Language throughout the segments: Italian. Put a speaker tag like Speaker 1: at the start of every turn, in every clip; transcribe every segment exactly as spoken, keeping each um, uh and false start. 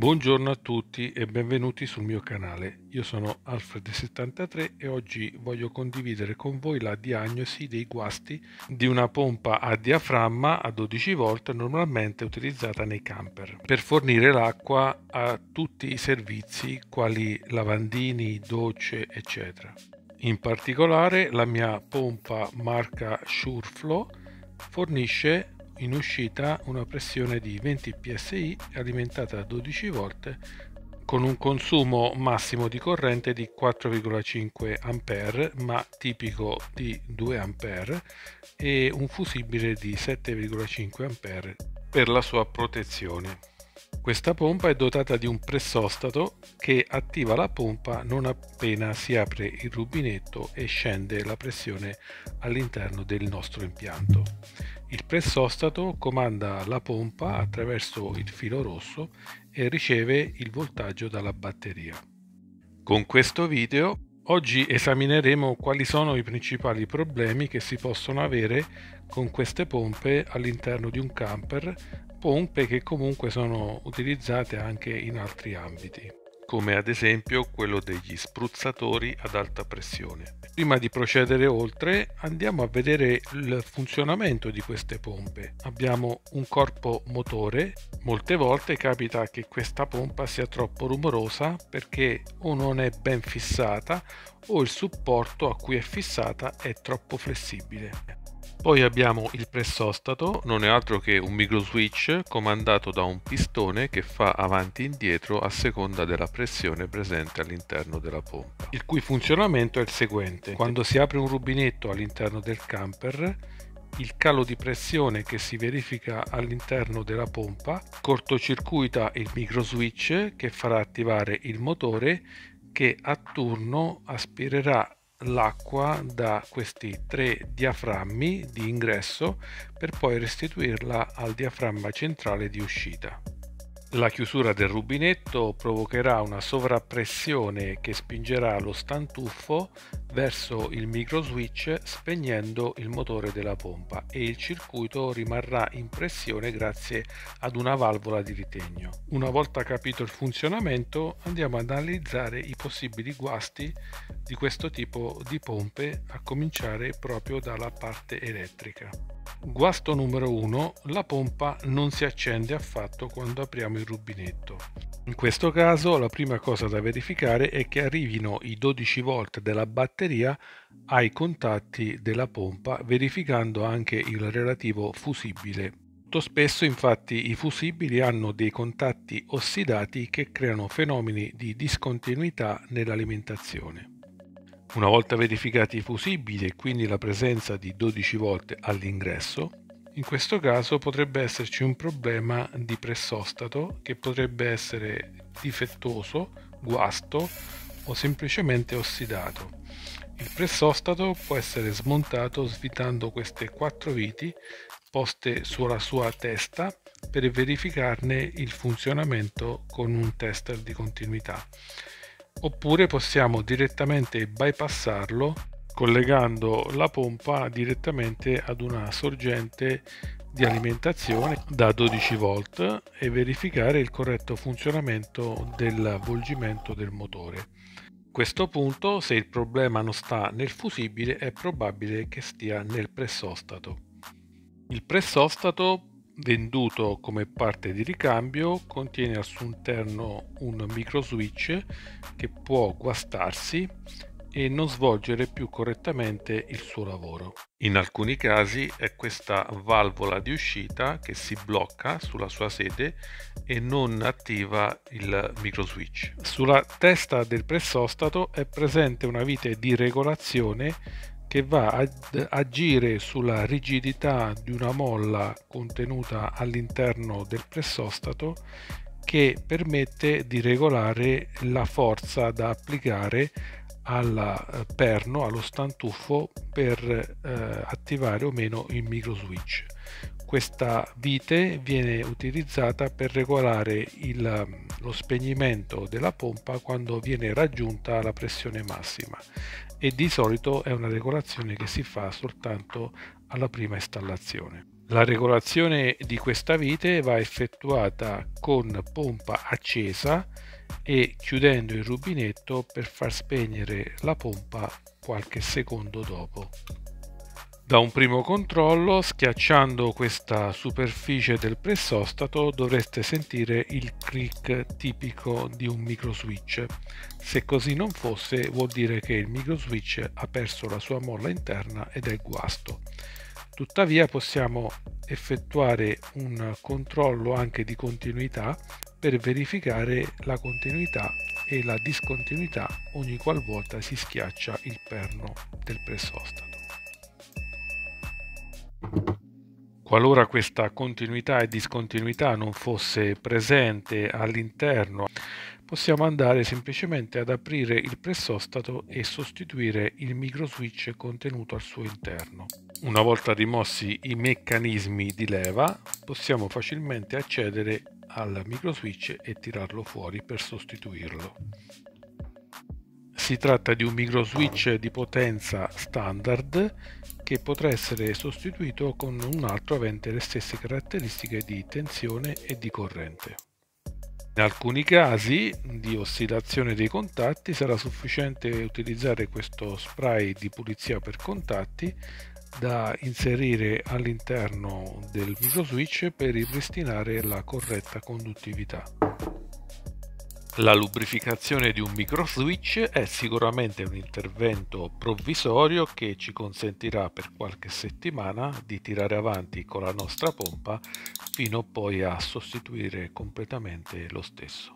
Speaker 1: Buongiorno a tutti e benvenuti sul mio canale. Io sono Alfred settantatré e oggi voglio condividere con voi la diagnosi dei guasti di una pompa a diaframma a dodici volt normalmente utilizzata nei camper per fornire l'acqua a tutti i servizi quali lavandini, docce, eccetera. In particolare la mia pompa marca SureFlow fornisce in uscita una pressione di venti psi alimentata a dodici volt con un consumo massimo di corrente di quattro virgola cinque ampere ma tipico di due ampere e un fusibile di sette virgola cinque ampere per la sua protezione. Questa pompa è dotata di un pressostato che attiva la pompa non appena si apre il rubinetto e scende la pressione all'interno del nostro impianto. Il pressostato comanda la pompa attraverso il filo rosso e riceve il voltaggio dalla batteria. Con questo video oggi esamineremo quali sono i principali problemi che si possono avere con queste pompe all'interno di un camper, pompe che comunque sono utilizzate anche in altri ambiti, come ad esempio quello degli spruzzatori ad alta pressione. Prima di procedere oltre, andiamo a vedere il funzionamento di queste pompe. Abbiamo un corpo motore. Molte volte capita che questa pompa sia troppo rumorosa perché o non è ben fissata o il supporto a cui è fissata è troppo flessibile. Poi abbiamo il pressostato, non è altro che un micro switch comandato da un pistone che fa avanti e indietro a seconda della pressione presente all'interno della pompa, il cui funzionamento è il seguente. Quando si apre un rubinetto all'interno del camper, il calo di pressione che si verifica all'interno della pompa cortocircuita il micro switch che farà attivare il motore che a turno aspirerà l'acqua da questi tre diaframmi di ingresso per poi restituirla al diaframma centrale di uscita. La chiusura del rubinetto provocherà una sovrappressione che spingerà lo stantuffo verso il micro switch spegnendo il motore della pompa e il circuito rimarrà in pressione grazie ad una valvola di ritegno. Una volta capito il funzionamento andiamo ad analizzare i possibili guasti di questo tipo di pompe, a cominciare proprio dalla parte elettrica. Guasto numero uno: la pompa non si accende affatto quando apriamo il rubinetto. In questo caso la prima cosa da verificare è che arrivino i dodici volt della batteria ai contatti della pompa, verificando anche il relativo fusibile. Molto spesso infatti i fusibili hanno dei contatti ossidati che creano fenomeni di discontinuità nell'alimentazione. Una volta verificati i fusibili e quindi la presenza di dodici volt all'ingresso, in questo caso potrebbe esserci un problema di pressostato che potrebbe essere difettoso, guasto o semplicemente ossidato. Il pressostato può essere smontato svitando queste quattro viti poste sulla sua testa per verificarne il funzionamento con un tester di continuità. Oppure possiamo direttamente bypassarlo collegando la pompa direttamente ad una sorgente di alimentazione da dodici volt e verificare il corretto funzionamento dell'avvolgimento del motore. A questo punto, se il problema non sta nel fusibile, è probabile che stia nel pressostato. Il pressostato venduto come parte di ricambio contiene al suo interno un micro switch che può guastarsi e non svolgere più correttamente il suo lavoro. In alcuni casi è questa valvola di uscita che si blocca sulla sua sede e non attiva il micro switch. Sulla testa del pressostato è presente una vite di regolazione che va ad agire sulla rigidità di una molla contenuta all'interno del pressostato che permette di regolare la forza da applicare al perno, allo stantuffo, per eh, attivare o meno il micro switch. Questa vite viene utilizzata per regolare il, lo spegnimento della pompa quando viene raggiunta la pressione massima e di solito è una regolazione che si fa soltanto alla prima installazione. La regolazione di questa vite va effettuata con pompa accesa e chiudendo il rubinetto per far spegnere la pompa qualche secondo dopo. Da un primo controllo, schiacciando questa superficie del pressostato, dovreste sentire il click tipico di un microswitch. Se così non fosse, vuol dire che il microswitch ha perso la sua molla interna ed è guasto. Tuttavia possiamo effettuare un controllo anche di continuità per verificare la continuità e la discontinuità ogni qualvolta si schiaccia il perno del pressostato. Qualora questa continuità e discontinuità non fosse presente all'interno, possiamo andare semplicemente ad aprire il pressostato e sostituire il microswitch contenuto al suo interno. Una volta rimossi i meccanismi di leva, possiamo facilmente accedere al microswitch e tirarlo fuori per sostituirlo. Si tratta di un microswitch di potenza standard che potrà essere sostituito con un altro avente le stesse caratteristiche di tensione e di corrente. In alcuni casi di ossidazione dei contatti sarà sufficiente utilizzare questo spray di pulizia per contatti da inserire all'interno del microswitch per ripristinare la corretta conduttività. La lubrificazione di un microswitch è sicuramente un intervento provvisorio che ci consentirà per qualche settimana di tirare avanti con la nostra pompa fino poi a sostituire completamente lo stesso.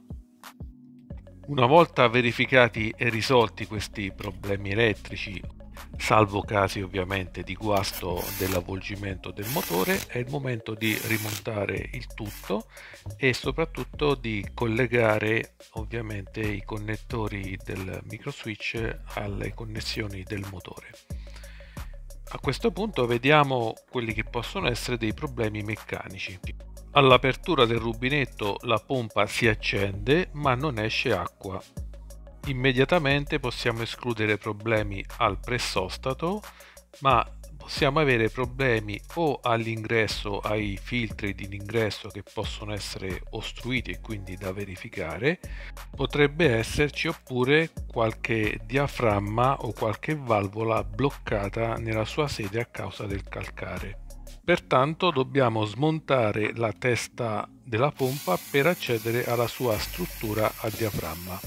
Speaker 1: Una volta verificati e risolti questi problemi elettrici, salvo casi ovviamente di guasto dell'avvolgimento del motore, è il momento di rimontare il tutto e soprattutto di collegare ovviamente i connettori del microswitch alle connessioni del motore. A questo punto vediamo quelli che possono essere dei problemi meccanici. All'apertura del rubinetto la pompa si accende ma non esce acqua. Immediatamente possiamo escludere problemi al pressostato, ma possiamo avere problemi o all'ingresso, ai filtri di ingresso che possono essere ostruiti e quindi da verificare. Potrebbe esserci oppure qualche diaframma o qualche valvola bloccata nella sua sede a causa del calcare. Pertanto dobbiamo smontare la testa della pompa per accedere alla sua struttura a diaframma.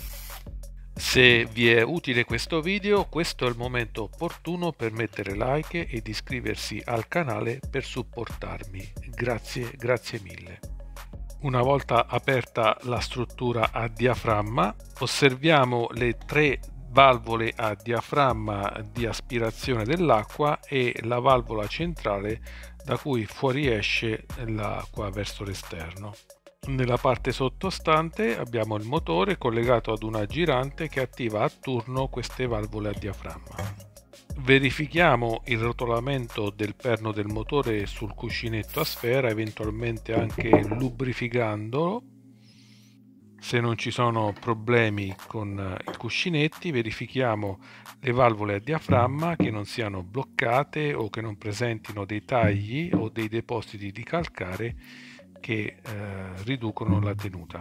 Speaker 1: Se vi è utile questo video, questo è il momento opportuno per mettere like ed iscriversi al canale per supportarmi. Grazie, grazie mille. Una volta aperta la struttura a diaframma, osserviamo le tre valvole a diaframma di aspirazione dell'acqua e la valvola centrale da cui fuoriesce l'acqua verso l'esterno. Nella parte sottostante abbiamo il motore collegato ad una girante che attiva a turno queste valvole a diaframma. Verifichiamo il rotolamento del perno del motore sul cuscinetto a sfera, eventualmente anche lubrificandolo. Se non ci sono problemi con i cuscinetti, verifichiamo le valvole a diaframma che non siano bloccate o che non presentino dei tagli o dei depositi di calcare che eh, riducono la tenuta.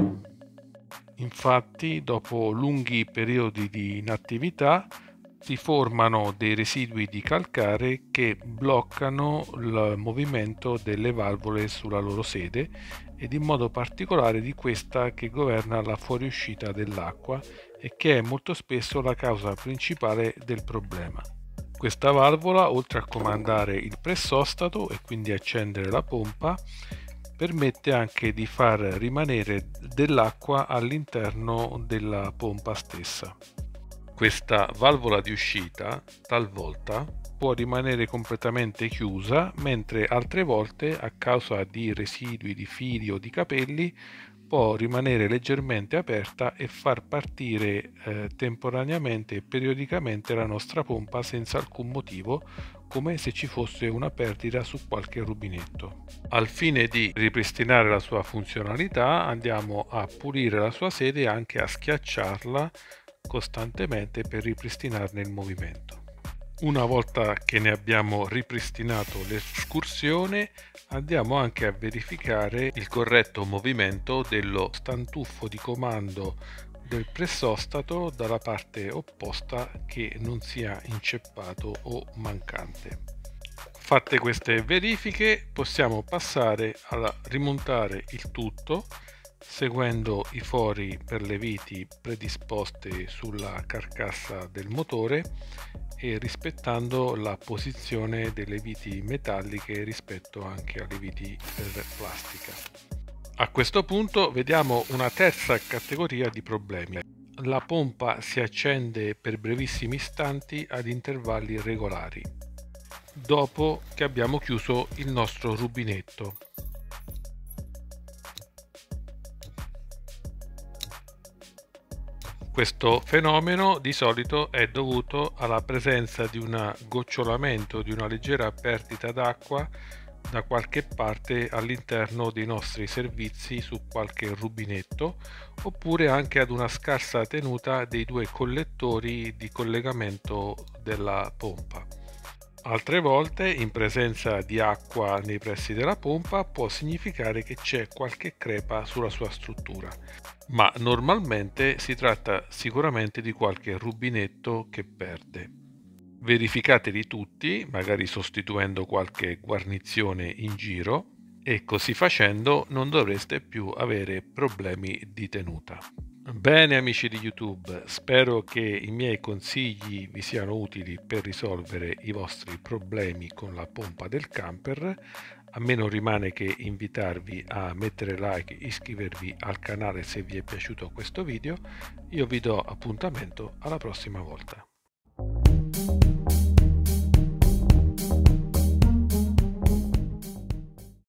Speaker 1: Infatti, dopo lunghi periodi di inattività si formano dei residui di calcare che bloccano il movimento delle valvole sulla loro sede ed in modo particolare di questa che governa la fuoriuscita dell'acqua e che è molto spesso la causa principale del problema. Questa valvola, oltre a comandare il pressostato e quindi accendere la pompa, permette anche di far rimanere dell'acqua all'interno della pompa stessa. Questa valvola di uscita talvolta può rimanere completamente chiusa, mentre altre volte a causa di residui di fili o di capelli può rimanere leggermente aperta e far partire eh, temporaneamente e periodicamente la nostra pompa senza alcun motivo, come se ci fosse una perdita su qualche rubinetto. Al fine di ripristinare la sua funzionalità andiamo a pulire la sua sede e anche a schiacciarla costantemente per ripristinarne il movimento. Una volta che ne abbiamo ripristinato l'escursione, andiamo anche a verificare il corretto movimento dello stantuffo di comando del pressostato dalla parte opposta, che non sia inceppato o mancante. Fatte queste verifiche, possiamo passare a rimontare il tutto seguendo i fori per le viti predisposte sulla carcassa del motore e rispettando la posizione delle viti metalliche rispetto anche alle viti per plastica. A questo punto vediamo una terza categoria di problemi. La pompa si accende per brevissimi istanti ad intervalli regolari dopo che abbiamo chiuso il nostro rubinetto. Questo fenomeno di solito è dovuto alla presenza di un gocciolamento, di una leggera perdita d'acqua da qualche parte all'interno dei nostri servizi su qualche rubinetto, oppure anche ad una scarsa tenuta dei due collettori di collegamento della pompa. Altre volte, in presenza di acqua nei pressi della pompa, può significare che c'è qualche crepa sulla sua struttura, ma normalmente si tratta sicuramente di qualche rubinetto che perde. Verificateli tutti, magari sostituendo qualche guarnizione in giro, e così facendo non dovreste più avere problemi di tenuta. Bene amici di YouTube, spero che i miei consigli vi siano utili per risolvere i vostri problemi con la pompa del camper. A me non rimane che invitarvi a mettere like e iscrivervi al canale se vi è piaciuto questo video. Io vi do appuntamento alla prossima volta.